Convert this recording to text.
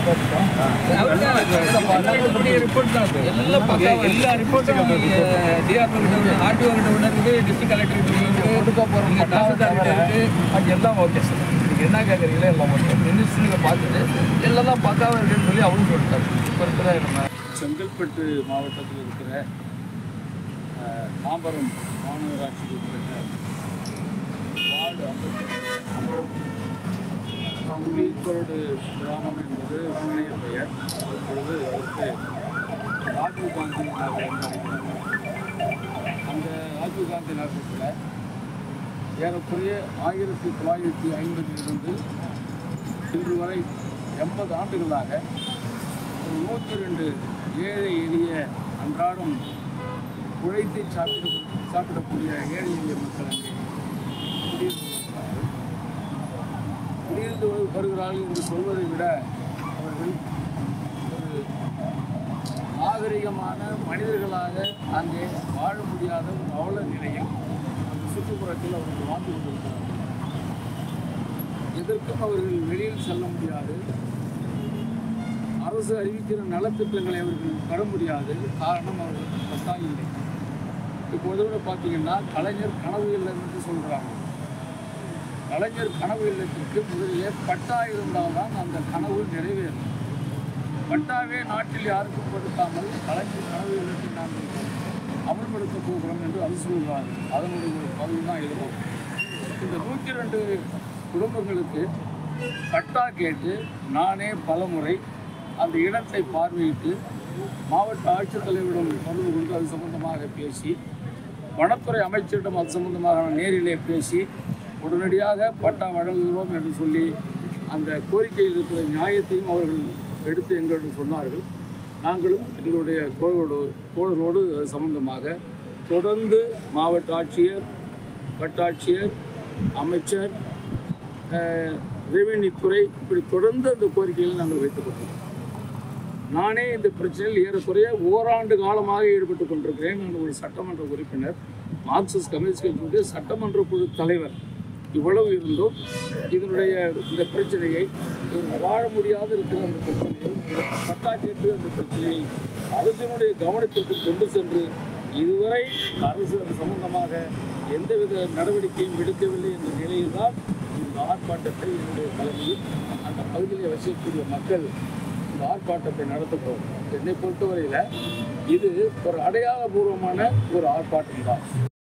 எல்லா ரிப்போர்ட்டும் DRO RTO கிட்ட ஒன்று இருக்குது, டிஸ்ட்ரிக்ட் கலெக்டர் கொடுக்க போகிறோம், தாசில்தார் இருக்குது, அது எல்லாம் ஓகே சார். நீங்கள் என்ன கேட்குறீங்களோ எல்லாம் ஓகே. மினிஸ்ட்ரியில் பார்த்துட்டு எல்லாம் பக்காவாக இருக்குன்னு சொல்லி அவரும் சொல்லிட்டார். இப்போ இருக்கிற நம்ம செங்கல்பட்டு மாவட்டத்தில் இருக்கிற தாம்பரம் மாநகராட்சியில் இருக்கிற வார்டு புலிக்கோடு கிராமம் என்பது முன்னைய பெயர். இப்பொழுது அதற்கு ராஜீவ் காந்தி நகர் என்றழைக்கிறது. அந்த ராஜீவ் காந்தி நகரத்தில் ஏறக்குறைய 1950 இன்று வரை 80 ஆண்டுகளாக 102 ஏழை எளிய அன்றாடம் உழைத்து சாப்பிடக்கூடிய ஏழை எளிய மக்கள் அங்கே குடியிருந்து வருகிறார்கள் என்று சொல்வதை விட அவர்கள் ஒரு நாகரிகமான மனிதர்களாக அங்கே வாழ முடியாத ஒரு அவல நிலையில் அந்த சுற்றுப்புறத்தில் அவர்கள் வாழ்ந்து கொண்டிருக்கிறார்கள். எதற்கும் அவர்கள் வெளியில் செல்ல முடியாது. அரசு அறிவிக்கிற நலத்திட்டங்களை அவர்கள் பெற முடியாது. காரணம் அவர்கள் பட்டா இல்லை. இப்போது கூட பார்த்தீங்கன்னா கலைஞர் கனவு இல்லம் என்று சொல்கிறாங்க. கலைஞர் கனவு இல்லத்திற்கு முதலிலே பட்டா இருந்தால்தான் அந்த கனவு நிறைவேறும். பட்டாவே நாட்டில் யாருக்கும் கொடுக்காமல் கலைஞர் கனவு இல்லத்தை நாங்கள் அமல்படுத்த போகிறோம் என்று அது சொல்கிறார்கள். அதனுடைய ஒரு பகுதி தான் இருக்கும். இந்த 102 குடும்பங்களுக்கு பட்டா கேட்டு நானே பலமுறை அந்த இடத்தை பார்வையிட்டு மாவட்ட ஆட்சித்தலைவரிடம் தொடர்பு கொண்டு அது சம்பந்தமாக பேசி, வனத்துறை அமைச்சரிடம் அது சம்பந்தமாக நேரிலே பேசி உடனடியாக பட்டா வழங்குகிறோம் என்று சொல்லி அந்த கோரிக்கையில் இருக்கிற நியாயத்தையும் அவர்கள் எடுத்து எங்களிடம் சொன்னார்கள். நாங்களும் எங்களுடைய தோழரோடு அது சம்பந்தமாக தொடர்ந்து மாவட்ட ஆட்சியர், வட்டாட்சியர், அமைச்சர், ரெவென்யூ துறை இப்படி தொடர்ந்து அந்த கோரிக்கையில் நாங்கள் வைத்துக் கொண்டோம். நானே இந்த பிரச்சனையில் ஏறக்குறைய ஓராண்டு காலமாக ஈடுபட்டு கொண்டிருக்கிறேன். நான் ஒரு சட்டமன்ற உறுப்பினர், மார்க்சிஸ்ட் கம்யூனிஸ்ட் கட்சியுடைய சட்டமன்ற குழு தலைவர். இவ்வளவு இருந்தும் இதனுடைய இந்த பிரச்சனையை வாழ முடியாது இருக்கிற அந்த பிரச்சனையை பட்டா கேட்டு அந்த பிரச்சனையை அரசினுடைய கவனத்திற்கு கொண்டு சென்று இதுவரை அரசு அது சம்பந்தமாக எந்தவித நடவடிக்கையும் எடுக்கவில்லை என்ற நிலையில்தான் இந்த ஆர்ப்பாட்டத்தை என்னுடைய தலைமையில் அந்த பகுதியில் வசிக்கக்கூடிய மக்கள் இந்த ஆர்ப்பாட்டத்தை நடத்தப்போம். என்னை பொறுத்தவரையில் இது ஒரு அடையாளபூர்வமான ஒரு ஆர்ப்பாட்டம் தான்.